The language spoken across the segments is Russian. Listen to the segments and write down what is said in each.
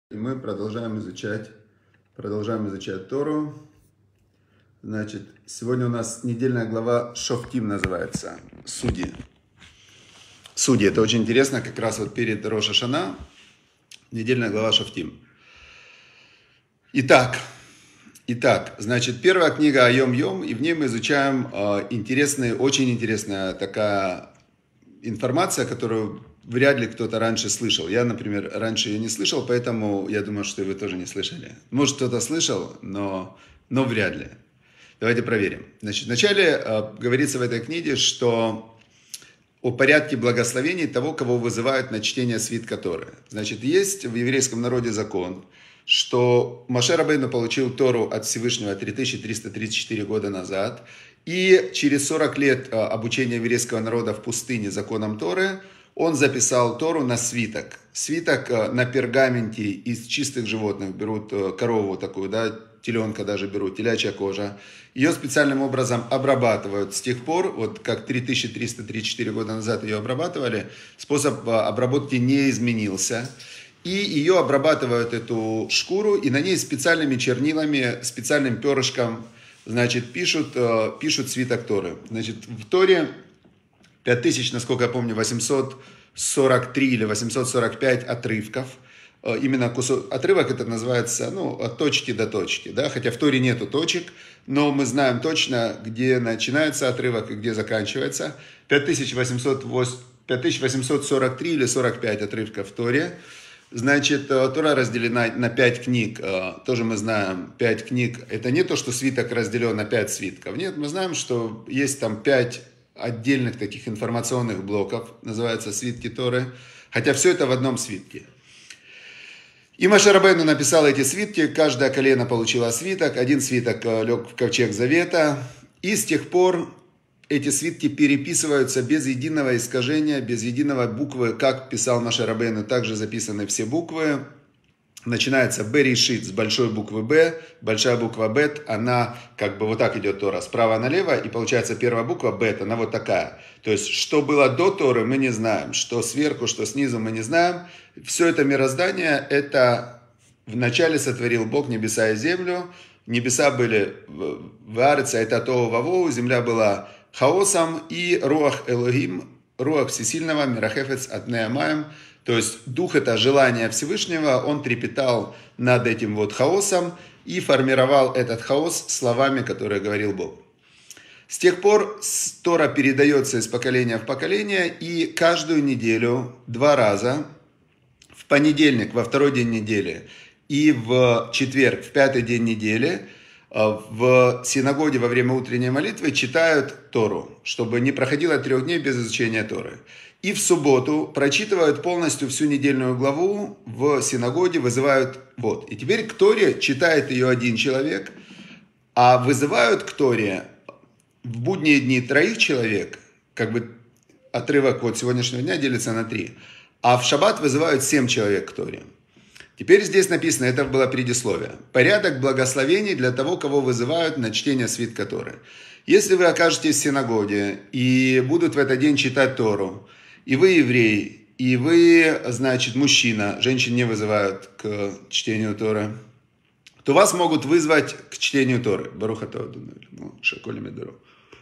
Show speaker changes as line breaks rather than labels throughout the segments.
И мы продолжаем изучать Тору. Значит, сегодня у нас недельная глава Шофтим называется. Судьи. Судьи. Это очень интересно, как раз вот перед Рош ха-Шана. Недельная глава Шофтим. Итак, значит, первая книга Айом-Йом, и в ней мы изучаем очень интересная такая информация, которую вряд ли кто-то раньше слышал. Я, например, раньше ее не слышал, поэтому я думаю, что вы тоже не слышали. Может, кто-то слышал, но вряд ли. Давайте проверим. Значит, вначале говорится в этой книге, что о порядке благословений того, кого вызывают на чтение свитка Торы. Значит, есть в еврейском народе закон, что Моше Рабейну получил Тору от Всевышнего 3334 года назад, и через 40 лет обучения еврейского народа в пустыне законам Торы он записал Тору на свиток. Свиток на пергаменте из чистых животных. Берут корову такую, да, теленка даже берут, телячья кожа. Ее специальным образом обрабатывают. С тех пор, вот как 3334 года назад ее обрабатывали, способ обработки не изменился. И ее обрабатывают, эту шкуру, и на ней специальными чернилами, специальным перышком, значит, пишут свиток Торы. Значит, в Торе 5000, насколько я помню, 843 или 845 отрывков. Именно отрывок это называется, от точки до точки, да, хотя в Торе нету точек, но мы знаем точно, где начинается отрывок и где заканчивается. 5843 или 45 отрывков в Торе. Значит, Тора разделена на 5 книг. Тоже мы знаем, 5 книг. Это не то, что свиток разделен на 5 свитков. Нет, мы знаем, что есть там 5 отдельных таких информационных блоков, называются свитки Торы, хотя все это в одном свитке. И Моше Рабейну написал эти свитки, каждое колено получило свиток, один свиток лег в ковчег завета, и с тех пор эти свитки переписываются без единого искажения, без единого буквы, как писал Моше Рабейну, также записаны все буквы. Начинается Берешит с большой буквы Б, большая буква Бет, она как бы вот так идет Тора, справа налево, и получается первая буква Бет, она вот такая. То есть, что было до Торы, мы не знаем, что сверху, что снизу, мы не знаем. Все это мироздание, это вначале сотворил Бог небеса и землю. Небеса были в Ареце, это Тоу Вавоу, земля была хаосом, и Руах Элохим, Руах Всесильного, Мирахефец от Неамаем. То есть дух – это желание Всевышнего, он трепетал над этим вот хаосом и формировал этот хаос словами, которые говорил Бог. С тех пор Тора передается из поколения в поколение, и каждую неделю 2 раза, в понедельник, во второй день недели, и в четверг, в 5-й день недели, в синагоге во время утренней молитвы читают Тору, чтобы не проходило 3 дней без изучения Торы. И в субботу прочитывают полностью всю недельную главу в синагоге, вызывают вот. И теперь к Торе читает ее один человек, а вызывают к Торе в будние дни 3 человек, как бы отрывок вот сегодняшнего дня делится на 3, а в шаббат вызывают 7 человек к Торе. Теперь здесь написано, это было предисловие, порядок благословений для того, кого вызывают на чтение свитка Торы. Если вы окажетесь в синагоге и будут в этот день читать Тору, и вы еврей, и вы, значит, мужчина, женщин не вызывают к чтению Торы, то вас могут вызвать к чтению Торы. Баруха Тоду, Шаколи Медору.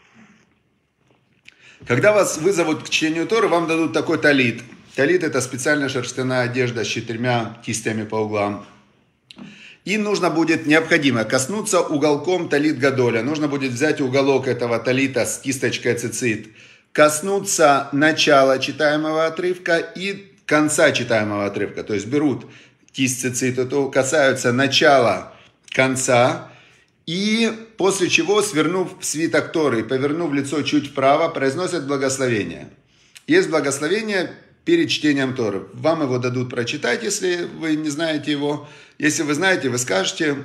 Когда вас вызовут к чтению Торы, вам дадут такой талит. Талит – это специальная шерстяная одежда с 4 кистями по углам. И нужно будет, необходимо коснуться уголком талит гадоля. Нужно будет взять уголок этого талита с кисточкой цицит, коснуться начала читаемого отрывка и конца читаемого отрывка. То есть берут кисть цицит, то касаются начала, конца, и после чего, свернув свиток Торы и повернув лицо чуть вправо, произносят благословение. Есть благословение перед чтением Торы. Вам его дадут прочитать, если вы не знаете его. Если вы знаете, вы скажете.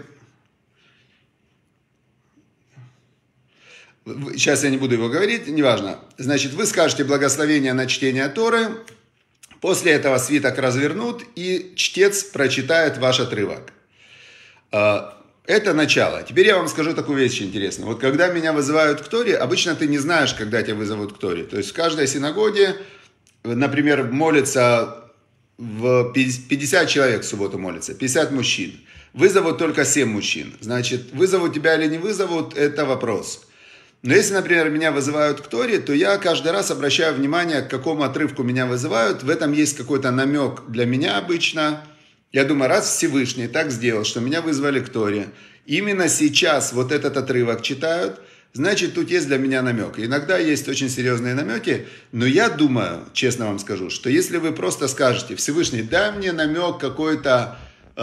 Сейчас я не буду его говорить, неважно. Значит, вы скажете благословение на чтение Торы. После этого свиток развернут, и чтец прочитает ваш отрывок. Это начало. Теперь я вам скажу такую вещь интересную. Вот когда меня вызывают к Торе, обычно ты не знаешь, когда тебя вызовут к Торе. То есть в каждой синагоге, например, молится 50 человек в субботу молятся, 50 мужчин. Вызовут только 7 мужчин. Значит, вызовут тебя или не вызовут, это вопрос. Но если, например, меня вызывают к Торе, то я каждый раз обращаю внимание, к какому отрывку меня вызывают. В этом есть какой-то намек для меня обычно. Я думаю, раз Всевышний так сделал, что меня вызвали к Торе, именно сейчас вот этот отрывок читают, значит, тут есть для меня намек. Иногда есть очень серьезные намеки, но я думаю, честно вам скажу, что если вы просто скажете: Всевышний, дай мне намек какой-то,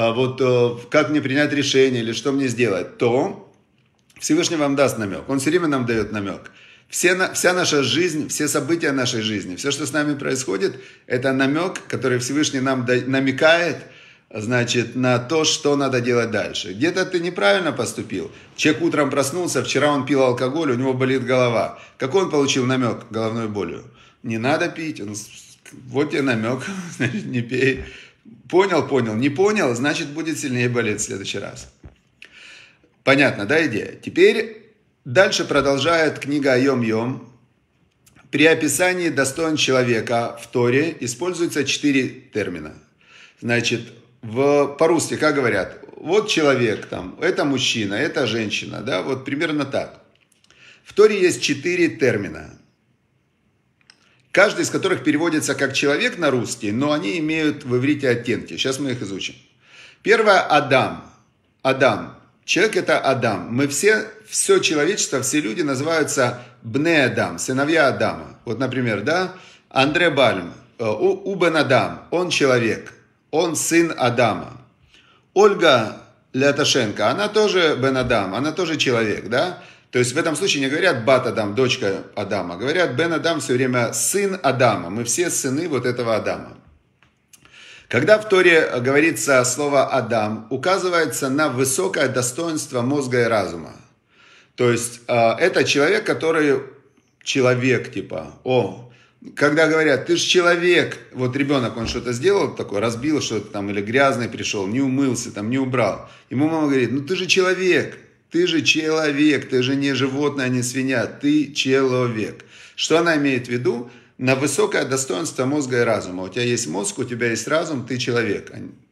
как мне принять решение или что мне сделать, то Всевышний вам даст намек. Он все время нам дает намек. Вся наша жизнь, все события нашей жизни, все, что с нами происходит, это намек, который Всевышний нам намекает, значит, на то, что надо делать дальше. Где-то ты неправильно поступил. Человек утром проснулся, вчера он пил алкоголь, у него болит голова. Какой он получил намек головной болью? Не надо пить. Вот тебе намек, значит, не пей. Понял. Не понял, значит, будет сильнее болеть в следующий раз. Понятно, да, идея? Теперь дальше продолжает книга Айом-Йом. При описании достоинств человека в Торе используются 4 термина. Значит, по-русски, как говорят, вот человек, там, это мужчина, это женщина, да, вот примерно так. В Торе есть 4 термина, каждый из которых переводится как человек на русский, но они имеют в иврите оттенки. Сейчас мы их изучим. Первое – Адам. Адам. Человек – это Адам. Мы все человечество, все люди называются Бне Адам, сыновья Адама. Вот, например, да, Андре Бальм, Убен Адам, он человек, он сын Адама. Ольга Ляташенко, она тоже Бен Адам, она тоже человек, да. То есть в этом случае не говорят Бат Адам, дочка Адама, говорят Бен Адам все время сын Адама. Мы все сыны вот этого Адама. Когда в Торе говорится слово «Адам», указывается на высокое достоинство мозга и разума. То есть это человек, который человек, типа, когда говорят, ты же человек, вот ребенок, он что-то сделал такое, разбил что-то там, или грязный пришел, не умылся, там, не убрал. Ему мама говорит, ну ты же человек, ты же не животное, не свинья, ты человек. Что она имеет в виду? На высокое достоинство мозга и разума. У тебя есть мозг, у тебя есть разум, ты человек.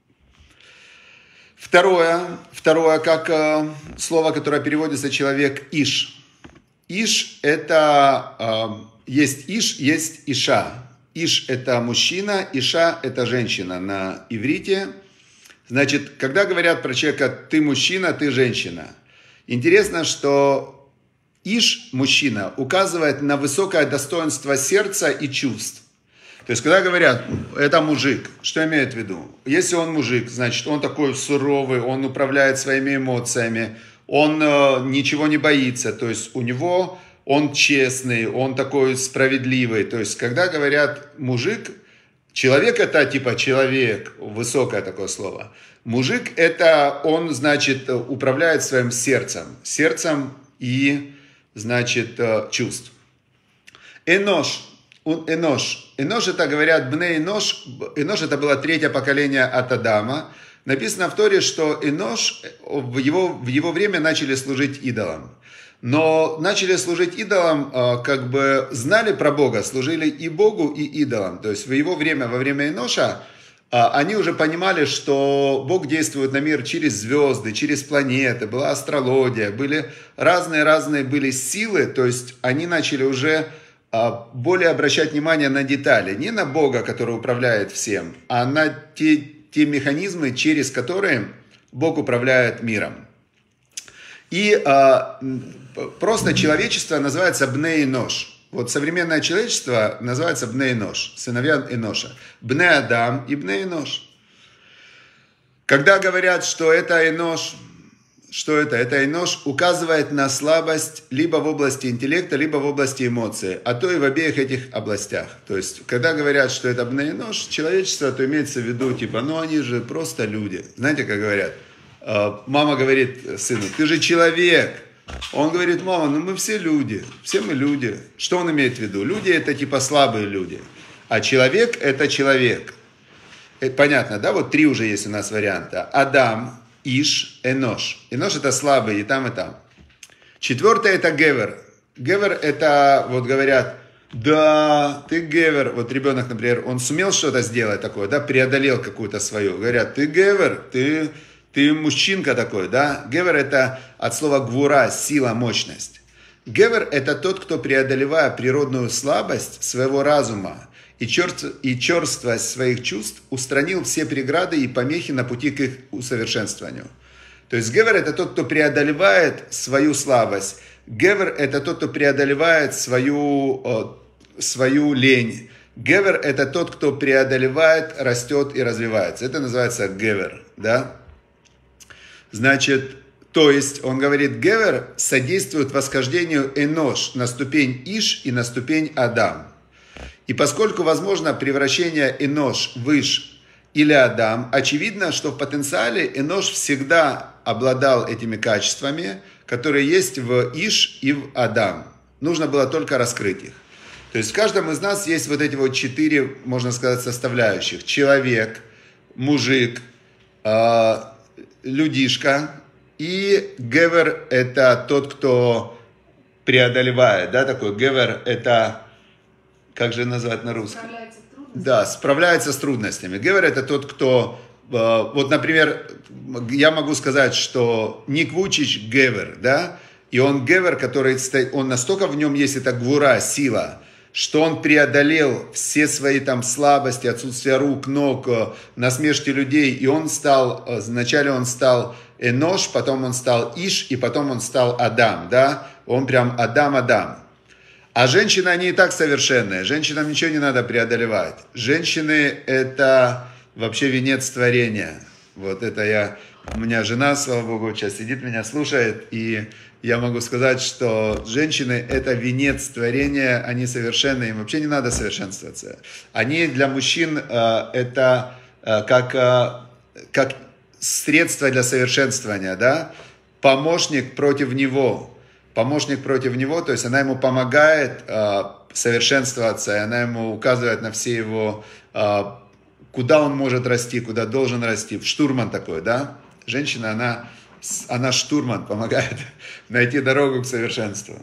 Второе, как слово, которое переводится человек, иш. Иш это, есть иш, есть иша. Иш это мужчина, иша это женщина на иврите. Значит, когда говорят про человека, ты мужчина, ты женщина. Интересно, что Иш, мужчина, указывает на высокое достоинство сердца и чувств. То есть, когда говорят, это мужик, что имеют в виду? Если он мужик, значит, он такой суровый, он управляет своими эмоциями, он ничего не боится, то есть, у него он честный, он такой справедливый. То есть, когда говорят мужик, человек это типа человек, высокое такое слово. Мужик это он, значит, управляет своим сердцем и значит, чувств. Энош это говорят Бне Энош. Энош это было 3-е поколение от Адама. Написано в Торе, что Энош в его время начали служить идолам. Но начали служить идолам, как бы знали про Бога, служили и Богу, и идолам. То есть в его время, во время Эноша, они уже понимали, что Бог действует на мир через звезды, через планеты, была астрология, были разные были силы, то есть они начали уже более обращать внимание на детали, не на Бога, который управляет всем, а на те механизмы, через которые Бог управляет миром. И просто человечество называется Бне Энош. Вот современное человечество называется Бне Энош, сыновья Эноша. Бне Адам и Бне Энош. Когда говорят, что это Энош, что это? Это Энош указывает на слабость либо в области интеллекта, либо в области эмоций, а то и в обеих этих областях. То есть, когда говорят, что это Бне Энош, человечество, то имеется в виду, типа, ну они же просто люди. Знаете, как говорят? Мама говорит сыну, ты же человек. Он говорит, мама, ну мы все люди, все мы люди. Что он имеет в виду? Люди это типа слабые люди, а человек это человек. Это понятно, да? Вот 3 уже есть у нас варианта. Адам, Иш, Энош. Энош это слабый и там, и там. 4-е это Гевер. Гевер это, вот говорят, Да, ты гевер, вот ребенок, например, он сумел что-то сделать такое, да, преодолел какую-то свою. Говорят, ты гевер, ты мужчинка такой, да. Гевер это от слова гвура, сила, мощность. Гевер это тот, кто, преодолевая природную слабость своего разума и черствость своих чувств, устранил все преграды и помехи на пути к их усовершенствованию. То есть гевер это тот, кто преодолевает свою слабость. Гевер это тот, кто преодолевает свою лень. Гевер это тот, кто преодолевает, растет и развивается. Это называется гевер, да? Значит, то есть он говорит, гевер содействует восхождению энош на ступень иш и на ступень адам. И поскольку возможно превращение энош в иш или адам, очевидно, что в потенциале энош всегда обладал этими качествами, которые есть в иш и в адам. Нужно было только раскрыть их. То есть в каждом из нас есть вот эти вот 4, можно сказать, составляющих. Человек, мужик, людишка. И гевер это тот, кто преодолевает. Да, такой гевер это, как же назвать на русском? Справляется с трудностями. Да, справляется с трудностями. Гевер это тот, кто, вот, например, я могу сказать, что Ник Вучич гевер, да, и он гевер, который, он настолько в нем есть эта гвура, сила, что он преодолел все свои там слабости, отсутствие рук, ног, насмешки людей, и он стал, вначале он стал энош, потом он стал иш, и потом он стал адам, да, он прям адам. А женщины, они и так совершенные, женщинам ничего не надо преодолевать. Женщины это вообще венец творения. Вот это у меня жена, слава богу, сейчас сидит, меня слушает, и я могу сказать, что женщины это венец творения, они совершенные, им вообще не надо совершенствоваться. Они для мужчин это как средство для совершенствования, да, помощник против него, то есть она ему помогает совершенствоваться, и она ему указывает на все его, куда он может расти, куда должен расти, штурман такой, да, женщина, она штурман, помогает найти дорогу к совершенству.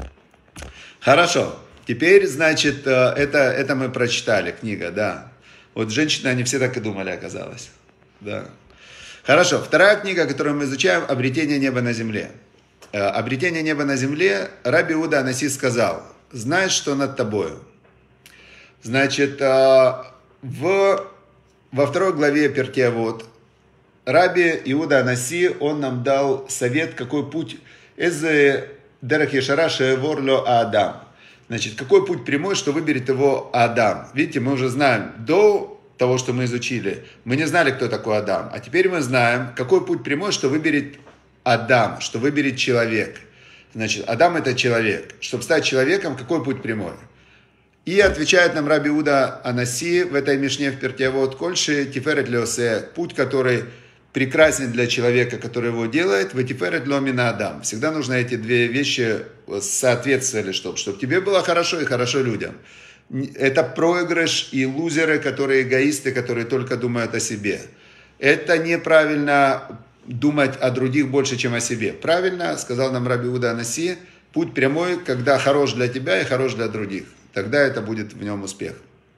Хорошо, теперь, значит, это мы прочитали, книга, да, вот женщины, они все так и думали, оказалось, да. Хорошо, вторая книга, которую мы изучаем, «Обретение неба на земле». «Обретение неба на земле» Раби Иуда Анаси сказал, знаешь, что над тобою. Значит, во второй главе Перкей Авот Раби Иуда Анаси, он нам дал совет, какой путь, дерех ешара шеевор ло Адам. Значит, какой путь прямой, что выберет его Адам. Видите, мы уже знаем, до того, что мы изучили, мы не знали, кто такой Адам. А теперь мы знаем, какой путь прямой, что выберет Адам, что выберет человек. Значит, Адам это человек. Чтобы стать человеком, какой путь прямой? И отвечает нам Раби Иуда Анаси в этой мишне в Перкей Авот, кольши тиферет леосе, путь, который прекрасен для человека, который его делает, в тиферет ломина Адам. Всегда нужно эти две вещи соответствовали, чтобы тебе было хорошо и хорошо людям. Это проигрыш и лузеры, которые эгоисты, которые только думают о себе. Это неправильно думать о других больше, чем о себе. Правильно, сказал нам Раби Иуда Анаси, путь прямой, когда хорош для тебя и хорош для других. Тогда это будет в нем успех.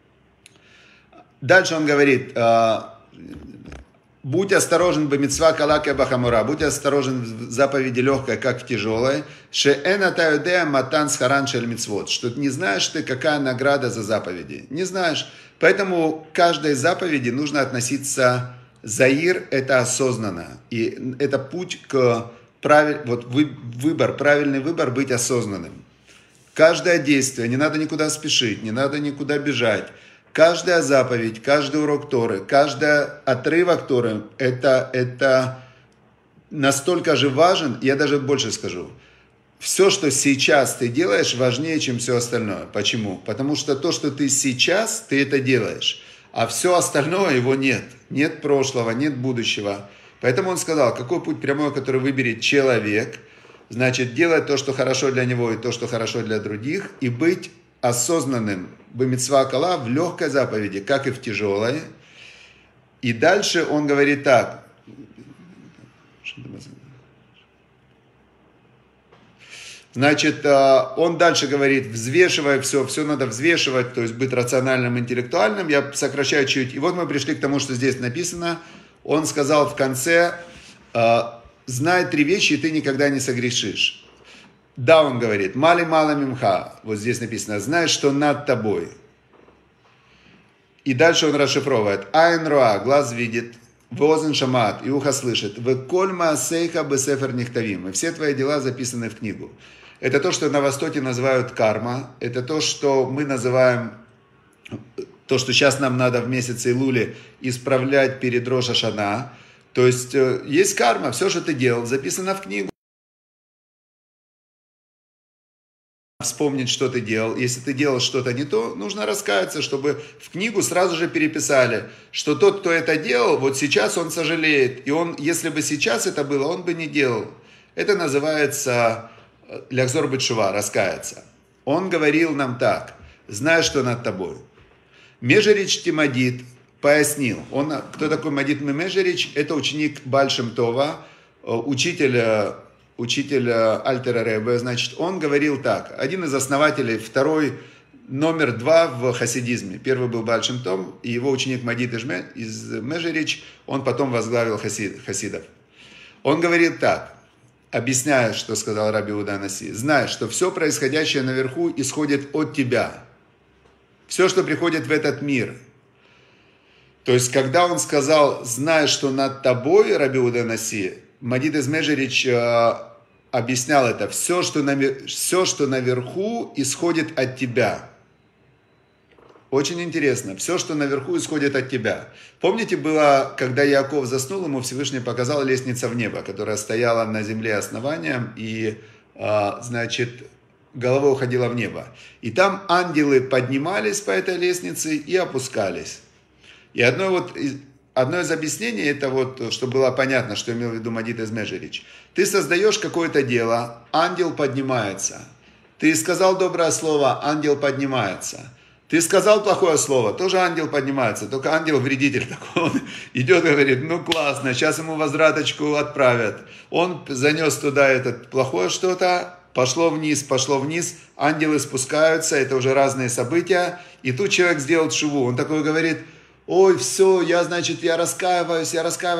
Дальше он говорит, будь осторожен бамитсва калаке бахамура, будь осторожен в заповеди легкой, как в тяжелой, шеэна таюдея матан схаран шель мицвот, что не знаешь ты, какая награда за заповеди. Не знаешь. Поэтому к каждой заповеди нужно относиться заир, это осознанно. И это путь к правильный выбор быть осознанным. Каждое действие, не надо никуда спешить, не надо никуда бежать. Каждая заповедь, каждый урок Торы, каждый отрывок Торы, это настолько же важен, я даже больше скажу. Все, что сейчас ты делаешь, важнее, чем все остальное. Почему? Потому что то, что ты сейчас, ты это делаешь. А все остальное его нет. Нет прошлого, нет будущего. Поэтому он сказал, какой путь прямой, который выберет человек, значит, делать то, что хорошо для него, и то, что хорошо для других, и быть осознанным бамитсва кала в легкой заповеди, как и в тяжелой. И дальше он говорит так. Значит, он дальше говорит, взвешивая все, все надо взвешивать, то есть быть рациональным, интеллектуальным. Я сокращаю чуть. И вот мы пришли к тому, что здесь написано. Он сказал в конце, знай 3 вещи, и ты никогда не согрешишь. Да, он говорит, мали мала мимха, вот здесь написано, знай, что над тобой. И дальше он расшифровывает, айн роа, глаз видит, возен шамат, и ухо слышит, в коль маасейха бесефер нихтавим, и все твои дела записаны в книгу. Это то, что на Востоке называют карма, это то, что мы называем, то, что сейчас нам надо в месяце Илуле исправлять перед Рош ха-Шана. То есть, есть карма, все, что ты делал, записано в книгу. Вспомнить, что ты делал. Если ты делал что-то не то, нужно раскаяться, чтобы в книгу сразу же переписали, что тот, кто это делал, вот сейчас он сожалеет. И он, если бы сейчас это было, он бы не делал. Это называется ляхзор бет-шува, раскаяться. Он говорил нам так, знай, что над тобой. Межерич Тимадит пояснил, кто такой Мадит Межерич? Это ученик Бааль Шем Това, учитель Альтера Ребе. Значит, он говорил так, один из основателей, второй, номер 2 в хасидизме. Первый был Бааль Шем Тов, и его ученик Мадит из Межерич, он потом возглавил хасидов. Он говорит так, объясняя, что сказал Раби Иуда Анаси, знай, что все происходящее наверху исходит от тебя. Все, что приходит в этот мир. То есть, когда он сказал, знай, что над тобой, Раби Иуда Анаси, Мадит из Межерич объяснял это. Все, что наверху, исходит от тебя. Очень интересно. Все, что наверху, исходит от тебя. Помните, было, когда Яаков заснул, ему Всевышний показал лестницу в небо, которая стояла на земле основанием и, значит, головой уходила в небо. И там ангелы поднимались по этой лестнице и опускались. И одно из объяснений, это вот, чтобы было понятно, что имел в виду Мадит из Межерич. Ты создаешь какое-то дело, ангел поднимается. Ты сказал доброе слово, ангел поднимается. Ты сказал плохое слово, тоже ангел поднимается, только ангел-вредитель такой, он идет и говорит, ну классно, сейчас ему возвраточку отправят. Он занес туда это плохое что-то, пошло вниз, ангелы спускаются, это уже разные события, и тут человек сделал тшуву, он такой говорит, ой, все, я раскаиваюсь,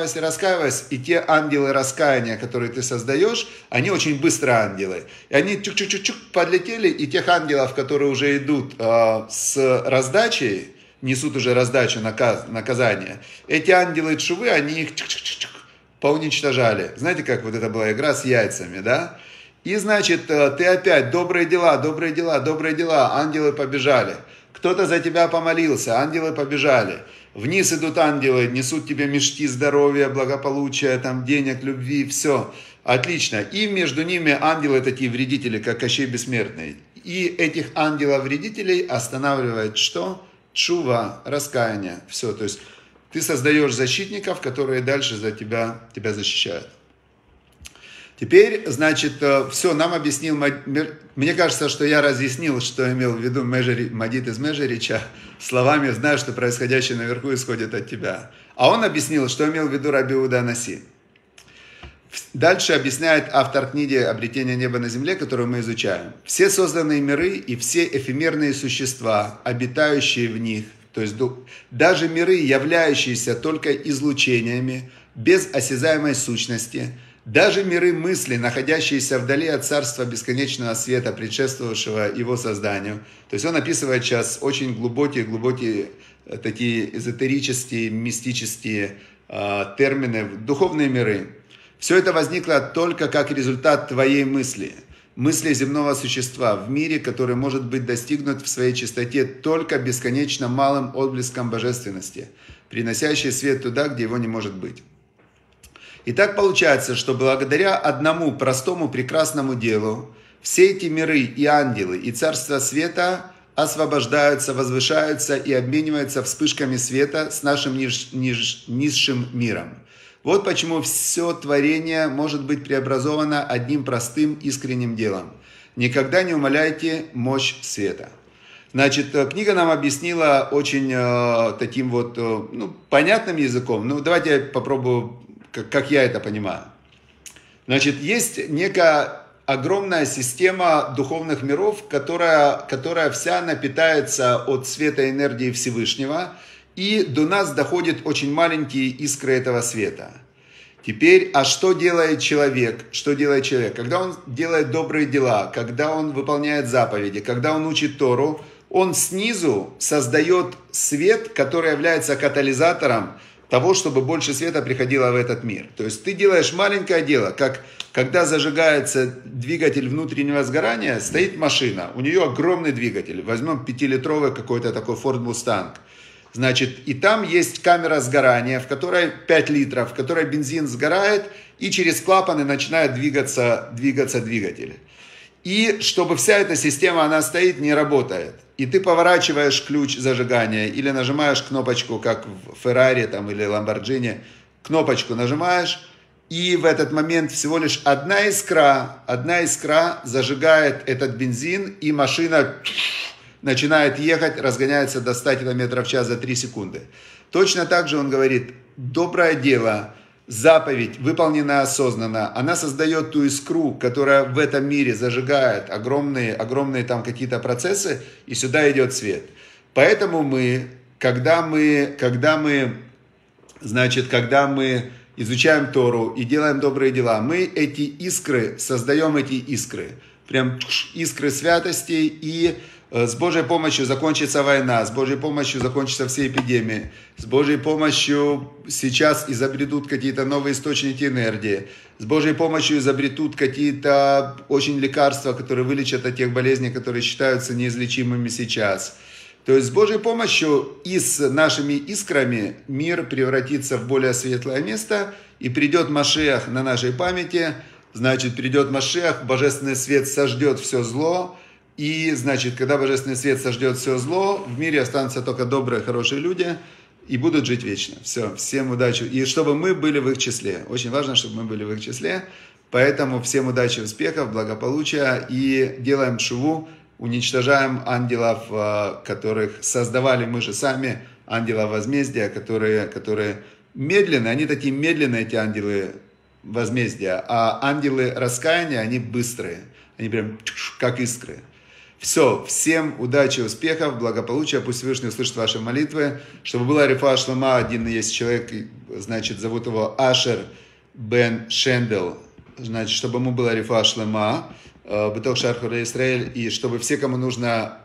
и те ангелы раскаяния, которые ты создаешь, они очень быстро ангелы, и они чук-чук-чук подлетели, и тех ангелов, которые уже идут с раздачей, несут уже раздачу, наказание, эти ангелы тшувы, они их чук-чук-чук поуничтожали. Знаете, как вот это была игра с яйцами, да? И, значит, ты опять, добрые дела, ангелы побежали. Кто-то за тебя помолился, ангелы побежали. Вниз идут ангелы, несут тебе мешки здоровья, благополучия, там, денег, любви, все. Отлично. И между ними ангелы такие вредители, как Кощей Бессмертный. И этих ангелов-вредителей останавливает что? Тшува, раскаяние. Все. То есть ты создаешь защитников, которые дальше за тебя защищают. Теперь, значит, все, нам объяснил, мне кажется, что я разъяснил, что имел в виду Мадит из Межерича, словами, знаю, что происходящее наверху исходит от тебя. А он объяснил, что имел в виду Раби Иуда Анаси. Дальше объясняет автор книги «Обретение неба на земле», которую мы изучаем. Все созданные миры и все эфемерные существа, обитающие в них, то есть даже миры, являющиеся только излучениями, без осязаемой сущности, даже миры мысли, находящиеся вдали от царства бесконечного света, предшествовавшего его созданию. То есть он описывает сейчас очень глубокие такие эзотерические, мистические термины, духовные миры. Все это возникло только как результат твоей мысли земного существа в мире, который может быть достигнут в своей чистоте только бесконечно малым отблеском божественности, приносящий свет туда, где его не может быть. И так получается, что благодаря одному простому прекрасному делу все эти миры и ангелы, и царство света освобождаются, возвышаются и обмениваются вспышками света с нашим низшим миром. Вот почему все творение может быть преобразовано одним простым искренним делом. Никогда не умаляйте мощь света. Значит, книга нам объяснила очень таким вот понятным языком. Давайте я попробую, как я это понимаю. Значит, есть некая огромная система духовных миров, которая вся напитается от света энергии Всевышнего, и до нас доходят очень маленькие искры этого света. Теперь, а что делает человек? Что делает человек? Когда он делает добрые дела, когда он выполняет заповеди, когда он учит Тору, он снизу создает свет, который является катализатором того, чтобы больше света приходило в этот мир. То есть ты делаешь маленькое дело, как когда зажигается двигатель внутреннего сгорания, стоит машина, у нее огромный двигатель, возьмем 5-литровый какой-то такой Ford Mustang. Значит, и там есть камера сгорания, в которой 5 литров, в которой бензин сгорает, и через клапаны начинает двигаться двигатель. И чтобы вся эта система, она стоит, не работает. И ты поворачиваешь ключ зажигания или нажимаешь кнопочку, как в Феррари там, или Ламборджини, кнопочку нажимаешь, и в этот момент всего лишь одна искра зажигает этот бензин, и машина начинает ехать, разгоняется до 100 км в час за 3 секунды. Точно так же он говорит, доброе дело, заповедь, выполненная осознанно, она создает ту искру, которая в этом мире зажигает огромные там какие-то процессы, и сюда идет свет. Поэтому когда мы изучаем Тору и делаем добрые дела, мы эти искры, создаем эти искры, прям искры святости, и с Божьей помощью закончится война, с Божьей помощью закончатся все эпидемии, с Божьей помощью сейчас изобретут какие-то новые источники энергии, с Божьей помощью изобретут какие-то очень лекарства, которые вылечат от тех болезней, которые считаются неизлечимыми сейчас. То есть с Божьей помощью и с нашими искрами мир превратится в более светлое место, и придет Машиах на нашей памяти, значит, придет Машиах, божественный свет сождет все зло. И, значит, когда божественный свет сождет все зло, в мире останутся только добрые, хорошие люди и будут жить вечно. Все, всем удачи. И чтобы мы были в их числе. Очень важно, чтобы мы были в их числе. Поэтому всем удачи, успехов, благополучия. И делаем шуву, уничтожаем ангелов, которых создавали мы же сами, ангелов возмездия, которые медленные, они такие медленные, эти ангелы возмездия. А ангелы раскаяния, они быстрые. Они прям как искры. Все, всем удачи, успехов, благополучия, пусть Всевышний услышит ваши молитвы, чтобы была рифуа шлема, один есть человек, значит, зовут его Ашер бен Шендел, значит, чтобы ему была рифуа шлема, бетох шар хорей Исраэль, и чтобы все, кому нужно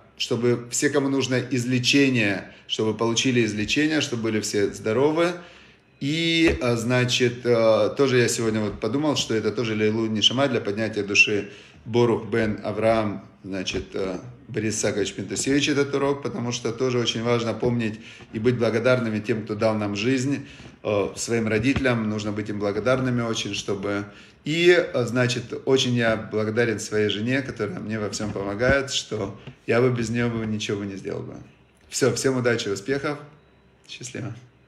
излечение, чтобы получили излечение, чтобы были все здоровы. И, значит, тоже я сегодня вот подумал, что это тоже лейлу нишама для поднятия души Борух бен Авраам, значит, Борис Исаакович Пентасевич этот урок, потому что тоже очень важно помнить и быть благодарными тем, кто дал нам жизнь, своим родителям, нужно быть им благодарными очень, чтобы... И, значит, очень я благодарен своей жене, которая мне во всем помогает, что я бы без нее ничего бы не сделал бы. Все, всем удачи, успехов, счастливо.